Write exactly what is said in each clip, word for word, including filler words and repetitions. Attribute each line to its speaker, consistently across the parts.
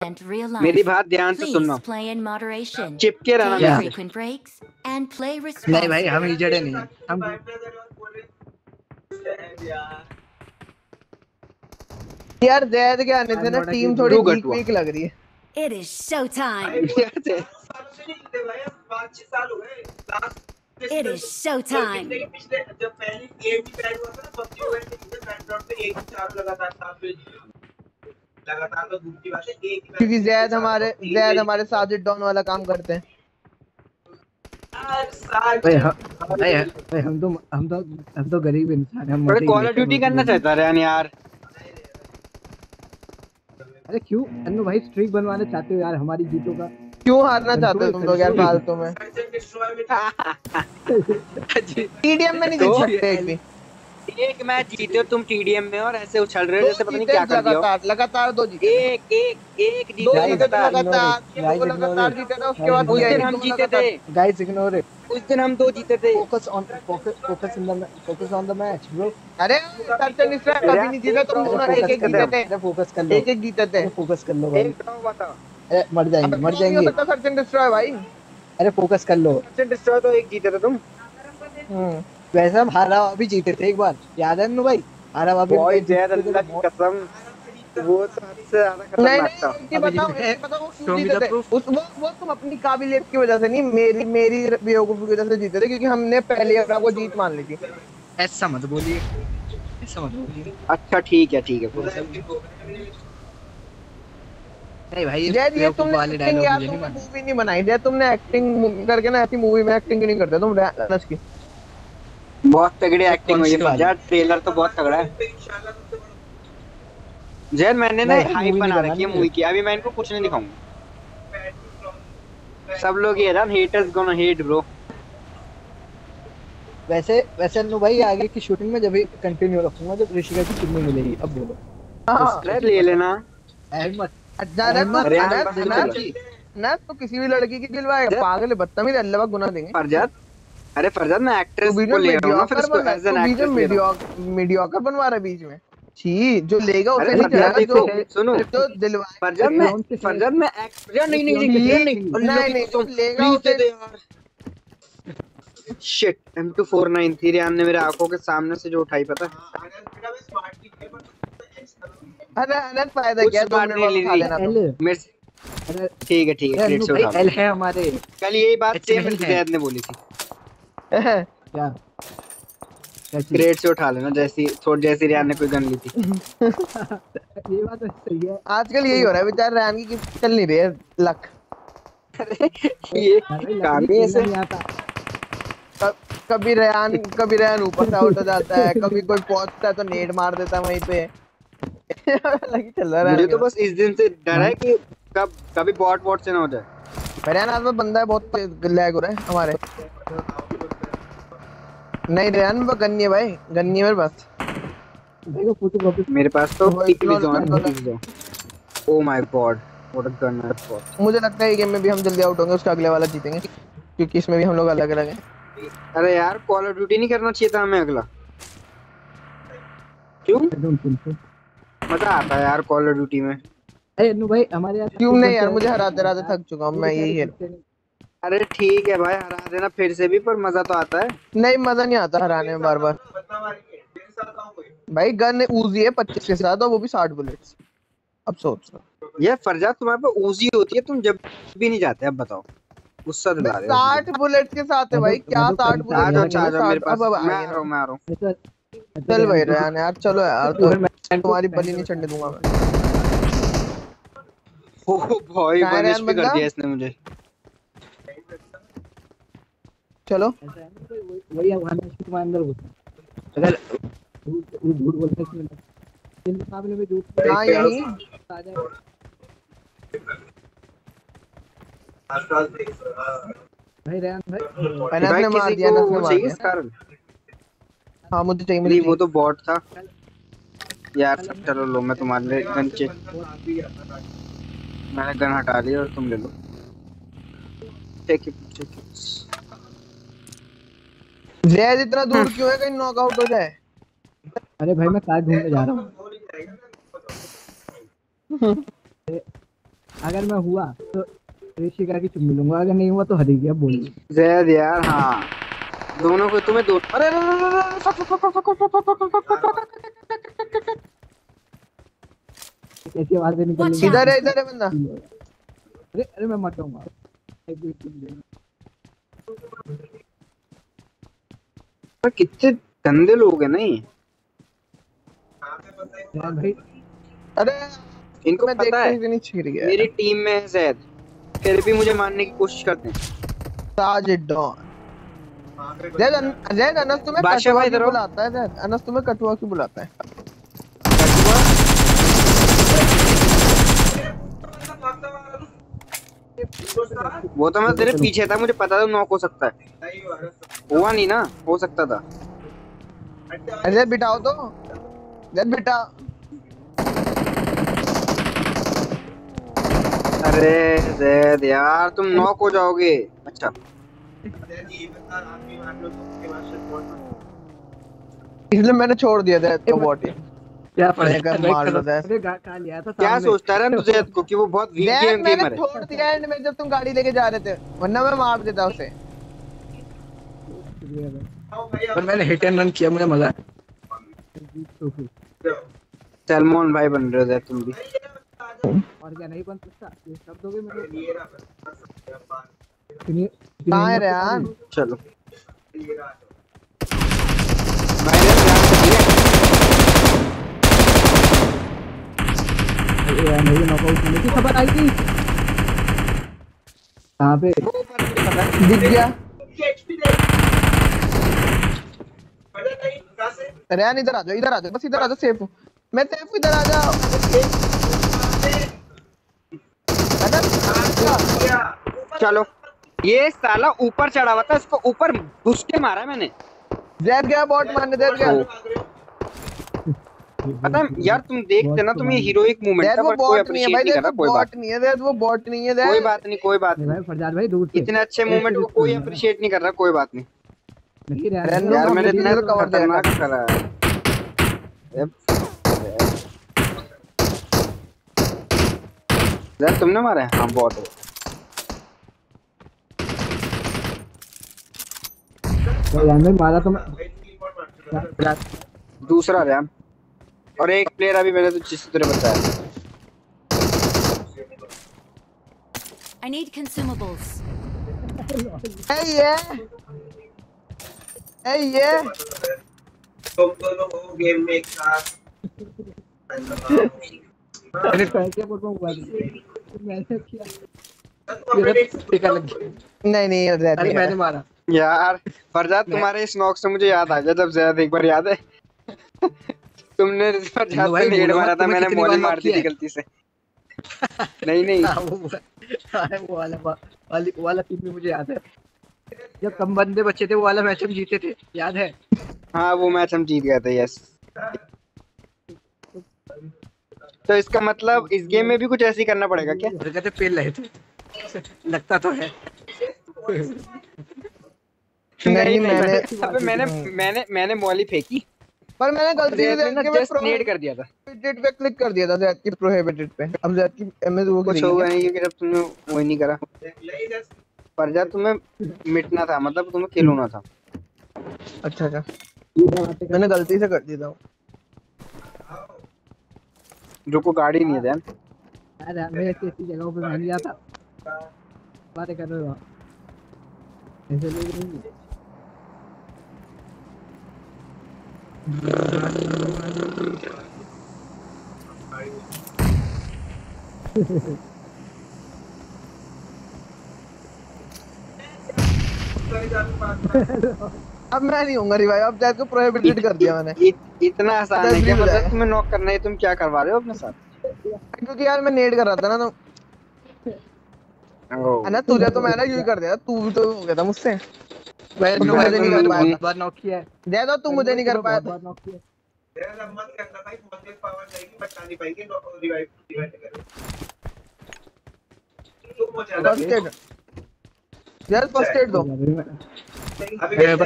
Speaker 1: and real life.
Speaker 2: मेरी बात ध्यान से सुनना।
Speaker 1: Please play in moderation.
Speaker 2: चिपके रहना
Speaker 1: Take
Speaker 2: मेरे से।
Speaker 1: frequent breaks and play
Speaker 3: नहीं
Speaker 1: responsibly.
Speaker 3: भाई हम इजड़े नहीं हैं। हम
Speaker 4: यार जैद के आने से ना टीम थोड़ी
Speaker 2: तू
Speaker 4: वीक
Speaker 2: गटुआ।
Speaker 4: वीक लग रही है।
Speaker 1: It is showtime. It is showtime.
Speaker 5: जब पहली गेम ही बैन हुआ था ना पबजी मोबाइल में बैकग्राउंड पे एक ही चार लगातार साथ में लगातार तो दूर की बात है एक ही
Speaker 4: क्योंकि जैद हमारे जैद हमारे साजिद डॉन वाला काम करते हैं।
Speaker 3: भाई हम भाई भाई हम तो हम तो हम तो गरीब इंसान हैं। हम
Speaker 2: अरे कॉल ऑफ ड्यूटी करना चाहता है यार।
Speaker 3: अरे क्यों अन्नू भाई स्ट्रीक बनवाना चाहते हो यार हमारी जीतों का?
Speaker 4: क्यों हारना चाहते हो तुम लोग यार फालतू में? टीडीएम में नहीं जीत सकते एक भी।
Speaker 2: एक मैच जीते हो तुम टीडीएम में और ऐसे उछल रहे हो जैसे पता नहीं क्या कर दिया हो।
Speaker 4: लगातार लगातार दो जीते।
Speaker 2: एक एक एक
Speaker 4: दो
Speaker 2: जीते
Speaker 4: जीते
Speaker 2: लगातार।
Speaker 4: लगातार लगातार जीते ना उसके बाद
Speaker 2: उस दिन हम जीते थे।
Speaker 3: Guys ignore it.
Speaker 2: उस दिन हम दो जीते थे।
Speaker 3: Focus on focus focus in the focus on the match bro.
Speaker 4: अरे सर्च एंड डिस्ट्रॉय कभी नहीं जीते तुम दोनों एक एक जीते थे।
Speaker 3: अरे फोकस कर लो।
Speaker 4: एक एक जीते थे।
Speaker 3: फोकस कर लो भाई।
Speaker 2: एक ड्रॉ हुआ था।
Speaker 3: अरे मर जाएंगे मर जाएंगे।
Speaker 4: सर्च एंड डिस्ट्रॉय भाई।
Speaker 3: अरे फोकस कर लो।
Speaker 2: सर्च एंड डिस्ट्रॉय तो एक जीते थे तुम।
Speaker 4: हम्म
Speaker 3: वैसे हम हारा अभी जीते थे एक बार याद है अन्नू भाई? हारा अभी
Speaker 2: बॉय जैद अल्लाह की कसम वो सबसे ज्यादा खतरनाक था।
Speaker 4: नहीं बताओ बताओ वो क्यों जीते थे? उस वो वो तुम अपनी काबिलियत की वजह से नहीं मेरी मेरी बेवकूफी की वजह से जीते थे क्योंकि हमने पहले अपना को जीत मान ली थी।
Speaker 3: ऐसा मत बोलिए ऐसा मत बोलिए।
Speaker 2: अच्छा ठीक है ठीक है।
Speaker 3: नहीं भाई
Speaker 4: जैद ये तुमने
Speaker 3: वाले
Speaker 4: एक्टिंग
Speaker 3: डायलॉग
Speaker 4: यार
Speaker 3: मुझे नहीं
Speaker 4: तुमने
Speaker 3: मानते।
Speaker 4: मूवी नहीं बनाई जैद तुमने एक्टिंग करके ना ऐसी मूवी में एक्टिंग नहीं करते तुम रनस की।
Speaker 2: बहुत तगड़ी एक्टिंग हुई है यार। ट्रेलर तो बहुत तगड़ा है। जैद मैंने ना हाइप बना रखी है मूवी की। अभी मैं इनको कुछ नहीं दिखाऊंगा। सब लोग ये रन हेटर्स गोना हेट ब्रो।
Speaker 3: वैसे वैसे अन्नू भाई आगे की शूटिंग में जब भी कंटिन्यू रखूंगा जब ऋषिका की कितनी मिलेगी अब बोलो।
Speaker 4: हां
Speaker 2: ले लेना।
Speaker 3: अहमद
Speaker 4: अचानक ना तो किसी भी लड़की की दिलवाएगा पागल है बदतमीज अल्लाह गुना देंगे।
Speaker 2: फरजाद अरे फरजाद मैं एक्ट्रेस को ले रहा हूं ना फिर इसको एज एन एक्ट्रेस ले रहा हूं।
Speaker 4: मीडियोकर बनवा रहा है बीच में। छी जो लेगा उसे
Speaker 2: अरे
Speaker 4: नहीं चढ़ेगा जो
Speaker 2: सुनो
Speaker 4: जो दिलवाए।
Speaker 2: फरजाद में फरजाद में एक्ट यार नहीं नहीं नहीं नहीं
Speaker 4: नहीं नहीं लेगा उसे
Speaker 2: यार। Shit M two four nine three Riyan ने मेरे आंखों के सामने से जो उठाई पता है।
Speaker 4: अरे अनंत फायदा क्या तुमने उठा लेना तो मेरे से।
Speaker 2: अरे ठीक है ठीक है क्रेडिट से उठा
Speaker 3: एल है हमारे।
Speaker 2: कल यही बात सेम जैद ने बोली थी।
Speaker 4: क्या
Speaker 2: क्रेडिट से उठा लेना जैसी थोड़ी जैसी रियान ने कोई गन ली थी।
Speaker 3: ये बात तो सही है।
Speaker 4: आजकल यही हो रहा है बेचारे रियान की गिफ्ट चल नहीं रही है लक।
Speaker 2: ये काम ही ऐसे
Speaker 4: कभी रेहान कभी रेहान ऊपर से आउट हो जाता है कभी कोई पहुंचता है तो नेड मार देता है वहीं पे। लगी चल रहा है
Speaker 2: मुझे तो बस इस दिन से डर है कि कब कभी बॉट बॉट से ना हो जाए।
Speaker 4: रेहान आज में बंदा है बहुत लैग हो रहा है हमारे। नहीं रेहान वो गन्नी है भाई गन्नी है मेरे पास।
Speaker 3: देखो फोटोकॉपी
Speaker 2: मेरे पास तो oh my god what a gun है बॉट।
Speaker 4: मुझे लगता है ये गेम में भी हम जल्दी आउट होंगे उसका अगले वाला जीतेंगे क्योंकि इसमें भी हम लोग अलग अलग हैं।
Speaker 2: अरे यार कॉल ऑफ ड्यूटी नहीं करना चाहिए था हमें अगला। क्यों मजा आता है यार कॉल ऑफ ड्यूटी में।
Speaker 3: अरे अन्नू भाई हमारे यार
Speaker 4: क्यों नहीं यार मुझे हराते हराते थक चुका हूं मैं यही है।
Speaker 2: अरे ठीक है भाई हरा देना फिर से भी पर मजा तो आता है।
Speaker 4: नहीं मजा नहीं आता हराने में बार बार। भाई गन उजी है पच्चीस के साथ और वो भी साठ बुलेट्स। अब सोच
Speaker 2: ये फरजाद तुम्हारे पे उजी होती है तुम जब भी नहीं जाते। अब बताओ गुस्सा दिला रहे हो।
Speaker 4: साठ बुलेट के साथ है भाई क्या साठ बुलेट
Speaker 2: मेरे पास मैं आ रहा हूं मैं आ रहा हूं।
Speaker 4: चल भाई रेहान यार चलो यार तो तुम्हारी बलि नहीं चढ़ने दूंगा मैं।
Speaker 2: ओ भाई बनिश भी कर दिया इसने मुझे।
Speaker 4: चलो
Speaker 3: वही हमारे तुम्हारे अंदर घुसा अगर झूठ बोलते हैं इन मुकाबले में झूठ।
Speaker 4: हां यही
Speaker 3: आ जाए भाई रेहान भाई
Speaker 4: अनंत ने मार दिया अनंत ने मार दिया
Speaker 2: इस कारण।
Speaker 4: हां मुझे चाहिए मुझे
Speaker 2: वो तो बॉट था यार। चलो लो मैं तुम्हारे लिए गन चे मैंने गन हटा ली और तुम ले लो। Take it take it.
Speaker 4: Zaid इतना दूर क्यों है कहीं नॉकआउट हो जाए।
Speaker 3: अरे भाई मैं कार ढूंढने जा रहा हूं। अगर मैं हुआ तो ऋषिका की चुम्मी लूंगा, अगर नहीं हुआ तो हरी गया बोल।
Speaker 2: जैद यार हाँ दोनों को तुम्हें दो अरे
Speaker 3: कैसी आवाजें निकल रही
Speaker 4: इधर है इधर है बंदा।
Speaker 3: अरे अरे मैं मर जाऊंगा।
Speaker 2: कितने गंदे लोग हैं नहीं
Speaker 3: भाई।
Speaker 4: अरे
Speaker 2: इनको
Speaker 4: मैं
Speaker 2: पता
Speaker 4: देखते
Speaker 2: है
Speaker 4: ही नहीं छिड़ गया।
Speaker 2: मेरी टीम में है जैद, फिर भी मुझे मारने की कोशिश करते हैं।
Speaker 4: साजिद डॉन जैद जैद अनस तुम्हें
Speaker 2: बादशाह
Speaker 4: कटुआ
Speaker 2: भाई
Speaker 4: क्यों
Speaker 2: इधर आओ।
Speaker 4: बुलाता है? जैद अनस तुम्हें कटुआ क्यों बुलाता है?
Speaker 2: वो तो मैं तेरे पीछे था, मुझे पता था नॉक हो सकता है। हुआ नहीं ना, हो सकता था।
Speaker 4: अरे बिठाओ तो जैद बिठा।
Speaker 2: अरे जैद यार तुम नॉक हो जाओगे। अच्छा
Speaker 4: इसलिए मैंने छोड़ दिया जैद को बॉट।
Speaker 3: क्या
Speaker 4: पड़ेगा, मार लो जैद।
Speaker 3: अरे गा- कहाँ लिया था
Speaker 2: क्या
Speaker 3: सामने।
Speaker 2: सोचता है तू जैद को कि वो बहुत वीक
Speaker 4: जैद
Speaker 2: गेम
Speaker 4: मैंने
Speaker 2: गेमर है?
Speaker 4: छोड़ दिया एंड में जब तुम गाड़ी लेके जा रहे थे, वरना मैं मार देता उसे।
Speaker 3: पर मैंने हिट एंड रन किया, मुझे मजा आया।
Speaker 2: सलमान भाई बन रहे हो जैद तुम भी।
Speaker 3: और क्या नहीं बन सकता, ये सब दोगे मेरे को। सुनिए
Speaker 4: कहाँ है रेहान?
Speaker 2: चलो भाई ने ध्यान से दिया।
Speaker 3: यार मेरी नॉकआउट होने की खबर आई थी। कहाँ पे?
Speaker 4: दिख गया रेहान। इधर आ जाओ, इधर आ जाओ, बस इधर आ जाओ। सेफ हूँ मैं, सेफ हूँ, इधर आ जाओ।
Speaker 2: चलो ये साला ऊपर चढ़ा हुआ था, इसको ऊपर घुस के मारा मैंने।
Speaker 4: जैद गया बॉट मारने, जैद गया।
Speaker 2: पता है यार तुम देखते ना, तुम ये हीरोइक मूवमेंट
Speaker 4: जैद
Speaker 2: था
Speaker 4: वो
Speaker 2: पर कोई
Speaker 4: बॉट नहीं है भाई,
Speaker 2: अप्रिशिएट नहीं कर
Speaker 4: जैद
Speaker 2: रहा।
Speaker 4: वो
Speaker 2: कोई बात
Speaker 4: बॉट नहीं है, जैद वो बॉट नहीं है।
Speaker 2: कोई
Speaker 4: जैद
Speaker 2: बात नहीं, कोई बात
Speaker 3: नहीं
Speaker 2: नहीं।
Speaker 3: भाई फरजाद भाई दूर से
Speaker 2: इतने अच्छे मूवमेंट को कोई अप्रिशिएट नहीं कर रहा। कोई बात नहीं
Speaker 3: नहीं रहा
Speaker 4: रैंडम
Speaker 2: यार, मैंने इतना
Speaker 4: तो कवर
Speaker 2: खतरनाक
Speaker 4: देगा।
Speaker 2: करा है। यार तुमने मारा है? हाँ बहुत है।
Speaker 3: रैंडम मारा तो मैं
Speaker 2: दूसरा रैम और एक प्लेयर अभी मैंने तो जिस तरह बताया।
Speaker 1: I need consumables.
Speaker 4: Hey yeah, hey yeah.
Speaker 5: तुम दोनों हो गेम में एक साथ।
Speaker 3: अरे पैसे बोल रहा हूँ मैंने किया।
Speaker 4: नहीं नहीं यार,
Speaker 3: अरे मैंने मारा
Speaker 2: यार फरजाद तुम्हारे इस नॉक से मुझे याद आ गया, जब जैद एक बार याद है तुमने फरजाद पे नेड मारा था, मैंने मॉली मार दी थी गलती से। नहीं नहीं
Speaker 3: हाँ, वो अरे वो वाला वाली वाला टीम भी मुझे याद है, जब कम बंदे बचे थे वो वाला मैच हम जीते थे, याद है?
Speaker 2: हाँ वो मैच हम जीत गए थे। यस तो इसका मतलब इस गेम में भी कुछ ऐसे ही करना पड़ेगा क्या?
Speaker 3: कहते पेल रहे थे लगता तो है।
Speaker 4: नहीं मैंने
Speaker 2: अबे मैंने मैंने मैंने मॉली फेंकी
Speaker 4: पर मैंने गलती से
Speaker 2: जैद ने
Speaker 4: जैद
Speaker 2: ना
Speaker 4: के
Speaker 2: जस्ट नेड कर दिया था।
Speaker 4: प्रोहिबिटेड पे क्लिक कर दिया था, जैद की प्रोहिबिटेड पे। अब जैद की एमएस वो
Speaker 2: कुछ होगा नहीं क्योंकि जब तुमने वही नहीं करा। फरजाद तुम्हें मिटना था, मतलब तुम्हें किल होना था।
Speaker 4: अच्छा अच्छा मैंने गलती से कर दिया था।
Speaker 2: रुको गाड़ी नहीं है ध्यान।
Speaker 3: अरे मैं ऐसी ऐसी जगहों पे मान लिया था, बातें कर रहे हो ऐसे लोग नहीं।
Speaker 4: अब मैं नहीं होऊंगा रिवाइव, अब जैद को प्रोहिबिटेड कर दिया मैंने।
Speaker 2: इत, इतना आसान है क्या? मतलब तुम्हें नॉक करना है, तुम क्या करवा रहे हो अपने साथ?
Speaker 4: क्योंकि यार मैं नेड कर रहा था ना, तो अना तुझे तो मैंने यूज कर दिया, तू भी तो हो गया था मुझसे।
Speaker 3: मैं
Speaker 4: तो
Speaker 3: तो
Speaker 4: मुझे नहीं कर पाया,
Speaker 3: बार नॉक किया है,
Speaker 4: दे दो तू मुझे नहीं कर पाया।
Speaker 3: बार नॉक किया
Speaker 5: तेरा मत करना भाई, पॉजिटिव पावर जाएगी, बचा नहीं पाएंगे रिवाइव रिवाइव करें। तुम हो जाएगा
Speaker 4: first aid Zaid, first aid दो
Speaker 5: अभी
Speaker 4: जैद,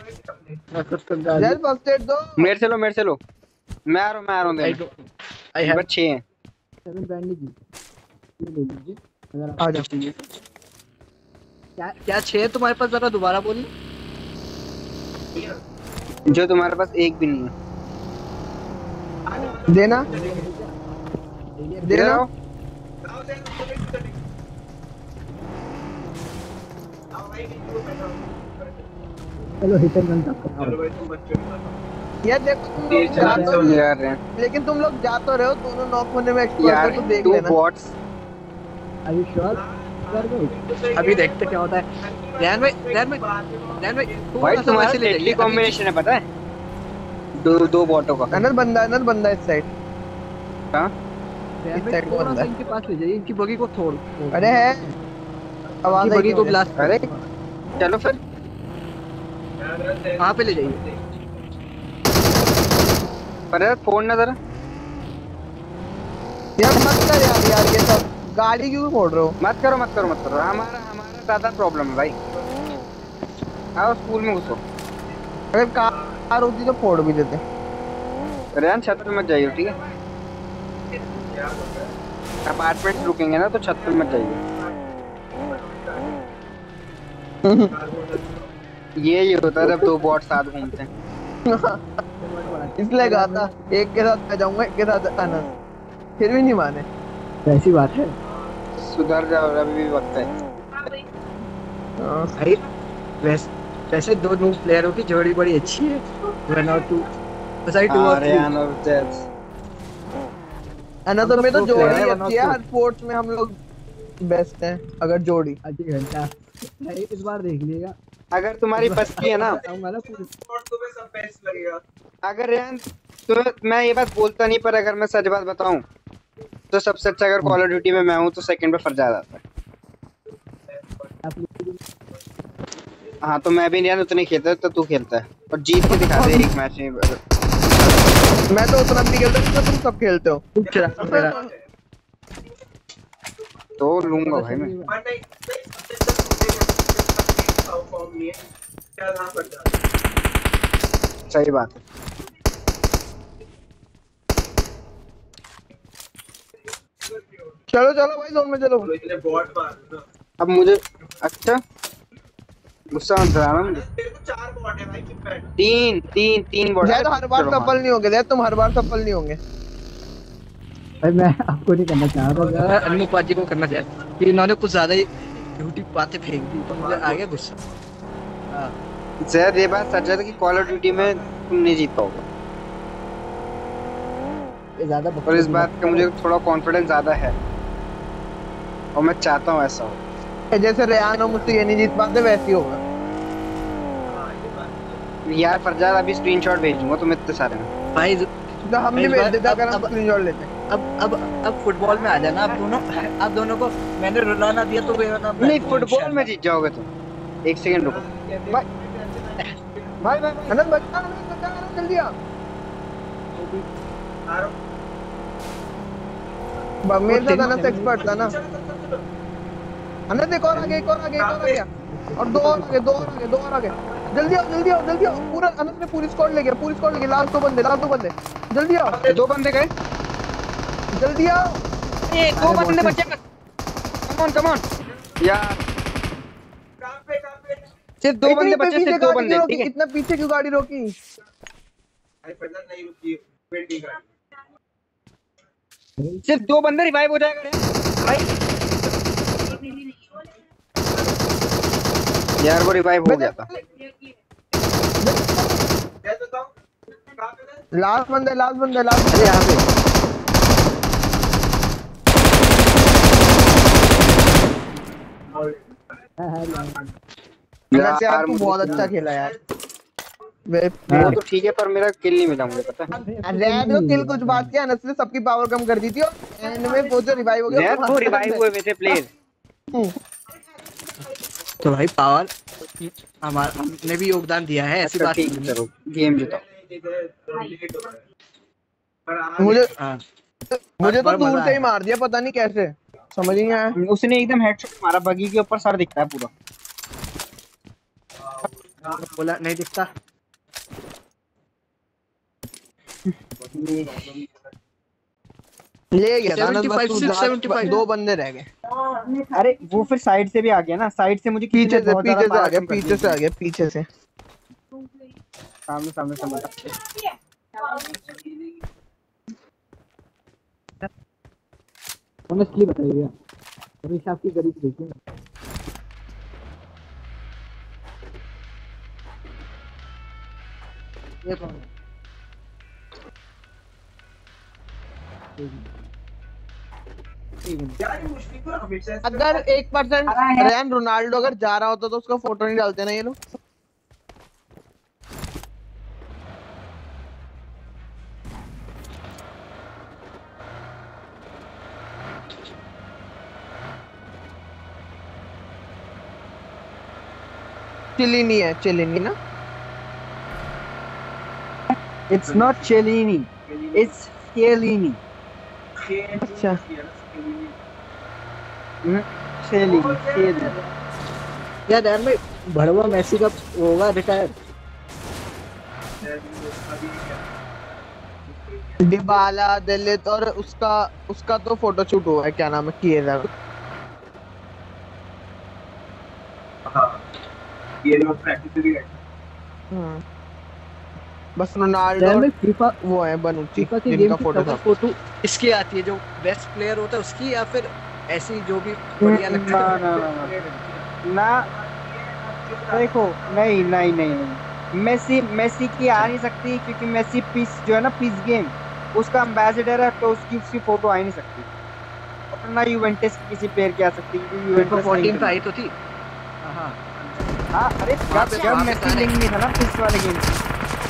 Speaker 4: फर्स्ट एड दो।
Speaker 2: मेरे से लो मेरे से लो, मैं आ रहा हूँ मैं आ रहा हूँ
Speaker 3: आई
Speaker 2: देने।
Speaker 3: आई हैव
Speaker 2: बस छह हैं।
Speaker 3: Seven bandage. ये ले लीजिए अगर
Speaker 4: आ
Speaker 3: आप
Speaker 4: जाओ।
Speaker 3: चाहिए। क्या क्या छह है तुम्हारे पास, जरा दोबारा बोलिए।
Speaker 2: जो तुम्हारे पास एक भी नहीं है।
Speaker 4: देना देना।
Speaker 2: आओ।
Speaker 3: चलो हिट एंड रन तक
Speaker 5: चलो भाई तुम बच्चों की बात।
Speaker 4: यार देखो तुम
Speaker 5: तेज
Speaker 4: लोग
Speaker 5: चला
Speaker 4: जा
Speaker 5: के
Speaker 4: तो
Speaker 5: चलो।
Speaker 2: यार रैन
Speaker 4: लेकिन तुम लोग जा तो रहे हो, दोनों नॉक होने में एक्सपर्ट
Speaker 2: यार
Speaker 4: हो, तो देख
Speaker 2: टू
Speaker 4: लेना।
Speaker 2: बॉट्स।
Speaker 3: Are you sure? अभी देखते क्या होता है। ध्यान में ध्यान में ध्यान में
Speaker 2: भाई
Speaker 3: थोड़ा सा
Speaker 2: तुम्हारा
Speaker 3: वैसे ले
Speaker 2: डेडली
Speaker 3: जाइए अभी।
Speaker 2: कॉम्बिनेशन है पता है, दो दो बॉटों का।
Speaker 4: अनर बंदा अनर बंदा इस साइड।
Speaker 2: हाँ
Speaker 3: ध्यान
Speaker 4: इस
Speaker 3: में
Speaker 4: साइड को
Speaker 3: थोड़ा
Speaker 4: बंदा
Speaker 3: सा
Speaker 4: है।
Speaker 3: इनके पास ले जाइए, इनकी बगी को छोड़।
Speaker 4: अरे है आवाज
Speaker 3: इनकी
Speaker 4: आई
Speaker 3: बगी
Speaker 4: थी
Speaker 3: को
Speaker 4: मुझे।
Speaker 3: ब्लास्ट
Speaker 2: अरे चलो फिर
Speaker 3: वहाँ पे ले जाइए।
Speaker 2: पर यार फोन ना जरा।
Speaker 4: यार मत कर यार यार ये सब गाड़ी क्यों फोड़ रहे हो?
Speaker 2: मत करो मत करो मत करो, हमारा हमारा ज्यादा प्रॉब्लम है भाई। आओ स्कूल में घुसो।
Speaker 4: अगर कार होती तो फोड़ भी देते।
Speaker 2: रेहान छत पे मत जाइए ठीक है, अपार्टमेंट रुकेंगे ना तो छत पे मत जाइए। ये ही होता है जब दो बॉट साथ घूमते हैं।
Speaker 4: इसलिए कहा था एक के साथ मैं जाऊंगा, एक के साथ आना, फिर भी नहीं माने।
Speaker 3: ऐसी बात है
Speaker 2: सुधर जाओ, अभी भी वक्त है।
Speaker 4: हाँ।
Speaker 3: भाई। वैसे वैसे दो न्यू प्लेयरों की जोड़ी बड़ी अच्छी है, वन और टू। सॉरी टू
Speaker 2: हाँ,
Speaker 3: और थ्री।
Speaker 2: रेहान और जैज।
Speaker 4: अना तो
Speaker 3: हम
Speaker 4: में तो
Speaker 3: तो
Speaker 4: जोड़ी
Speaker 3: player है,
Speaker 4: अच्छी है,
Speaker 3: वन और
Speaker 4: हर स्पोर्ट्स में हम लोग बेस्ट हैं अगर जोड़ी।
Speaker 3: आधी घंटा भाई इस बार देख लीजिएगा।
Speaker 2: अगर तुम्हारी बस की है ना,
Speaker 3: आऊंगा ना पूरी।
Speaker 5: और तुम्हें सब बेस्ट लगेगा।
Speaker 2: अगर रेहान तो मैं ये बात बोलता नहीं, पर अगर मैं सच बात बताऊं तो सबसे अच्छा अगर कॉल ऑफ ड्यूटी में मैं हूं तो सेकंड पे फरजाद आता है।
Speaker 3: आप लोग
Speaker 2: हाँ तो मैं भी नहीं उतने खेलता तो तू खेलता है, और जीत के दिखा दे एक मैच में।
Speaker 4: मैं तो उतना भी नहीं खेलता जितना तुम सब खेलते हो।
Speaker 3: खूब चला मेरा।
Speaker 2: तो लूंगा भाई मैं।
Speaker 5: पर नहीं नहीं सबसे अच्छा तुम्हें फॉर्म नहीं है क्या नाम पड़ जाता
Speaker 2: सही बात है।
Speaker 4: चलो चलो भाई जोन में चलो।
Speaker 5: है इतने बॉट मार ना।
Speaker 2: अब मुझे अच्छा गुस्सा मत दिलाना मुझे।
Speaker 5: तेरे को चार बॉट है भाई किस बैट
Speaker 2: तीन तीन तीन बॉट।
Speaker 4: जय तो हर बार सफल नहीं होंगे, जय तुम हर बार सफल नहीं होंगे।
Speaker 3: भाई मैं आपको नहीं करना चाह रहा था, अन्नू पाजी को करना चाह रहा कि इन्होंने कुछ ज्यादा ही झूठी बातें फेंक दी तो मुझे आ गया गुस्सा। हाँ
Speaker 2: जैद ये बात सच है कि कॉल ऑफ ड्यूटी में तुम नहीं जीत पाओगे,
Speaker 3: ये ज्यादा
Speaker 2: और इस बात का मुझे थोड़ा कॉन्फिडेंस ज्यादा है और मैं चाहता हूँ ऐसा हो।
Speaker 4: जैसे रेहान और मुझसे ये नहीं जीत पाते वैसे ही होगा।
Speaker 2: यार फरजाद अभी स्क्रीनशॉट भेज दूंगा तुम्हें इतने सारे में।
Speaker 3: भाई
Speaker 4: तो हम भी
Speaker 3: इस
Speaker 4: भेज
Speaker 3: बार-
Speaker 4: देते
Speaker 3: अब-
Speaker 4: अगर हम
Speaker 3: अब-
Speaker 4: स्क्रीनशॉट लेते।
Speaker 3: अब अब अब फुटबॉल में आ जाना आप दोनों। आप दोनों को मैंने रुलाना दिया तो मेरा नाम
Speaker 2: नहीं फुटबॉल में जीत जाओगे तुम। एक सेकंड रुको भाई भाई भाई
Speaker 4: अनंत बचा अनंत बचा अनंत जल्दी आ। ब- मेरे साथ अनंत एक्सपर्ट था ना। अनंत एक और आगे एक और आगे एक और आगे और दो और आगे दो और आगे दो और आगे। जल्दी आओ जल्दी आओ जल्दी आओ। पूरा अनंत ने पूरी स्क्वाड ले गया पूरी स्क्वाड ले गया। लास्ट दो बंदे लास्ट दो बंदे जल्दी आओ
Speaker 2: दो बंदे गए।
Speaker 4: जल्दी आओ।
Speaker 2: ए दो बंदे बचे। कम ऑन कम ऑन यार,
Speaker 5: कहां पे कहां पे
Speaker 2: सिर्फ दो
Speaker 4: इतनी
Speaker 2: बंदे
Speaker 4: पे
Speaker 2: बचे,
Speaker 4: पीछे
Speaker 2: सिर्फ दो
Speaker 4: गाड़ी
Speaker 2: बंदे
Speaker 4: क्यों
Speaker 2: ठीक
Speaker 4: रोकी?
Speaker 2: है।
Speaker 4: इतना पीछे क्यों गाड़ी रोकी?
Speaker 5: भाई पता नहीं रुकी वेट नहीं कर
Speaker 2: सिर्फ दो बंदे रिवाइव हो जाएगा भाई। यार वो रिवाइव हो गया था।
Speaker 5: जय बताओ कहां पे गए
Speaker 4: लास्ट बंदे लास्ट बंदे लास्ट
Speaker 2: अरे यहाँ पे
Speaker 4: अनंत यार तू
Speaker 2: मुझे-
Speaker 4: बहुत अच्छा खेला यार। वे-
Speaker 2: वो तो ठीक है पर मेरा किल नहीं मिला मुझे पता है।
Speaker 4: रेड को किल कुछ बात किया अनंत ने सबकी पावर कम कर दी थी और एंड में वो जो रिवाइव हो गया
Speaker 2: यार वो रिवाइव हुए हुए थे प्लेयर।
Speaker 3: तो भाई पावर हमारा हमने भी योगदान दिया है, ऐसी बात
Speaker 2: ठीक
Speaker 3: नहीं
Speaker 2: है
Speaker 3: है।
Speaker 2: चलो गेम जिताओ।
Speaker 5: लेट हो रहा है पर आज
Speaker 4: मुझे
Speaker 3: हाँ
Speaker 4: मुझे तो
Speaker 3: पर
Speaker 4: दूर
Speaker 3: मजा
Speaker 4: से ही
Speaker 3: आया।
Speaker 4: मार दिया पता नहीं कैसे, समझ नहीं आया।
Speaker 2: उसने एकदम हेडशॉट मारा, बगी के ऊपर सर दिखता है पूरा।
Speaker 3: बोला नहीं दिखता।
Speaker 4: ले गया था ना, बस
Speaker 3: पचहत्तर,
Speaker 4: तू
Speaker 3: छह सौ
Speaker 4: लास्ट
Speaker 3: पचहत्तर।
Speaker 4: दो बंदे रह गए।
Speaker 2: अरे वो फिर साइड से भी आ गया ना, साइड से मुझे किसी
Speaker 4: पीछे
Speaker 2: ने
Speaker 4: से
Speaker 2: बहुत
Speaker 4: पीछे
Speaker 2: ज्यादा
Speaker 4: से आ
Speaker 2: मारा,
Speaker 4: गया,
Speaker 2: कम कर
Speaker 4: पीछे
Speaker 2: दिया।
Speaker 4: से आ गया, पीछे से।
Speaker 2: सामने सामने सामने
Speaker 3: ऑनेस्टली बताइए अभी आपकी गरीब देखिए ना। ये कौन है?
Speaker 5: यार ये मुश्किल तो हमेशा से-
Speaker 4: अगर एक परसेंट रेन रोनाल्डो अगर जा रहा होता तो उसका फोटो नहीं डालते ना ये लोग। चिलिनी है, चिलिनी ना।
Speaker 2: It's not Chiellini, it's Chiellini.
Speaker 4: अच्छा।
Speaker 2: चेलिनी चेलिनी।
Speaker 3: यार यार में भड़वा मेसी का होगा रिटायर।
Speaker 4: डिबाला, दिलित और उसका उसका तो फोटो शूट हुआ है, क्या नाम है, किएजा।
Speaker 5: हाँ, ये लोग प्रैक्टिस भी करते
Speaker 4: हाँ। बस रोनाल्डो और
Speaker 3: फीफा
Speaker 4: वो है बनूची
Speaker 3: फीफा की
Speaker 4: जिनका
Speaker 3: गेम की
Speaker 4: फोटो
Speaker 3: कवर
Speaker 4: था।
Speaker 3: फोटो इसकी आती है जो बेस्ट प्लेयर होता है उसकी, या फिर ऐसी जो भी बढ़िया लगती
Speaker 2: ना
Speaker 3: है।
Speaker 2: ना ना ना देखो, नहीं नहीं नहीं नहीं मेसी मेसी की आ नहीं सकती, क्योंकि मेसी पीस जो है ना, पीस गेम उसका एम्बेसडर है, तो उसकी उसकी फोटो आ ही नहीं सकती। और ना यूवेंटस की किसी प्लेयर की आ सकती, क्योंकि
Speaker 3: फीफा
Speaker 2: यूवेंटस
Speaker 3: फोर्टीन पे आई तो थी। हाँ
Speaker 2: हाँ, अरे
Speaker 3: वहाँ
Speaker 2: जब
Speaker 3: पे-
Speaker 2: जब
Speaker 3: वहाँ पे
Speaker 2: मेसी
Speaker 3: सारे-
Speaker 2: लिंक नहीं था ना पीस वाले गेम से।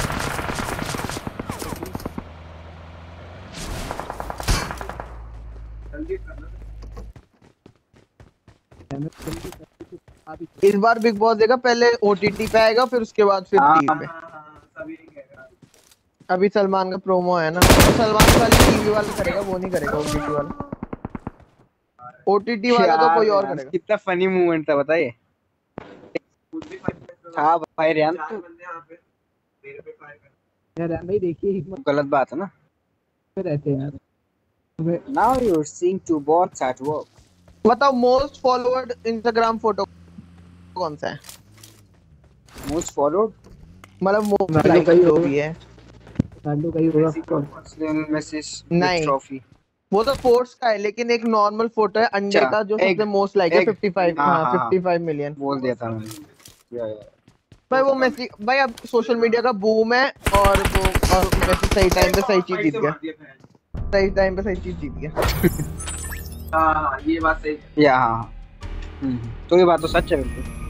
Speaker 4: इस बार बिग बॉस देगा, पहले ओटीटी पे आएगा, फिर उसके बाद फिर टीवी पे।
Speaker 5: सभी कह रहा है।
Speaker 4: अभी सलमान का प्रोमो है ना, तो सलमान खाली टीवी वाला करेगा, वो नहीं करेगा ओटीटी वाला। ओटीटी वाला तो कोई और
Speaker 2: यार,
Speaker 4: करेगा।
Speaker 2: कितना फनी मूवमेंट था बताइए।
Speaker 5: खुद भी फाइट कर रहा
Speaker 2: हाँ भाई रेयान,
Speaker 5: चार
Speaker 2: तो
Speaker 5: बंदे यहाँ पे मेरे पे फायर कर
Speaker 3: यार भाई देखिए हिकमत
Speaker 2: गलत बात है ना।
Speaker 3: में रहते हैं यार। हमें
Speaker 2: now you are seeing two bots at work.
Speaker 4: बताओ मोस्ट फॉलोवर्ड इंस्टाग्राम फोटो कौन सा है,
Speaker 2: मोस्ट फॉलोड
Speaker 4: मतलब मोस्ट
Speaker 3: रोनाल्डो
Speaker 4: लाइक
Speaker 3: का ही
Speaker 4: जो
Speaker 3: होगा।
Speaker 4: भी है।
Speaker 3: रोनाल्डो का ही होगा।
Speaker 2: लियोनेल मेसी
Speaker 4: नहीं।
Speaker 2: ट्रॉफी।
Speaker 4: वो तो स्पोर्ट्स का है, लेकिन एक नॉर्मल फोटो है अंडे
Speaker 2: अच्छा,
Speaker 4: का जो
Speaker 2: egg,
Speaker 4: सबसे मोस्ट लाइक है,
Speaker 2: egg,
Speaker 4: पचपन।
Speaker 2: हाँ,
Speaker 4: हाँ
Speaker 2: हाँ, हाँ।
Speaker 4: पचपन मिलियन।
Speaker 2: बोल दिया था मैंने। या, या।
Speaker 4: भाई वो मेसी, भाई अब सोशल मीडिया का बूम है, और वो और मेसी सही टाइम पे सही चीज जीत गया, सही टाइम पे सही चीज जीत गया।
Speaker 5: हाँ हाँ, ये बात सही है।
Speaker 2: या हाँ हाँ। हम्म, तो ये बात तो सच है बिल्कुल।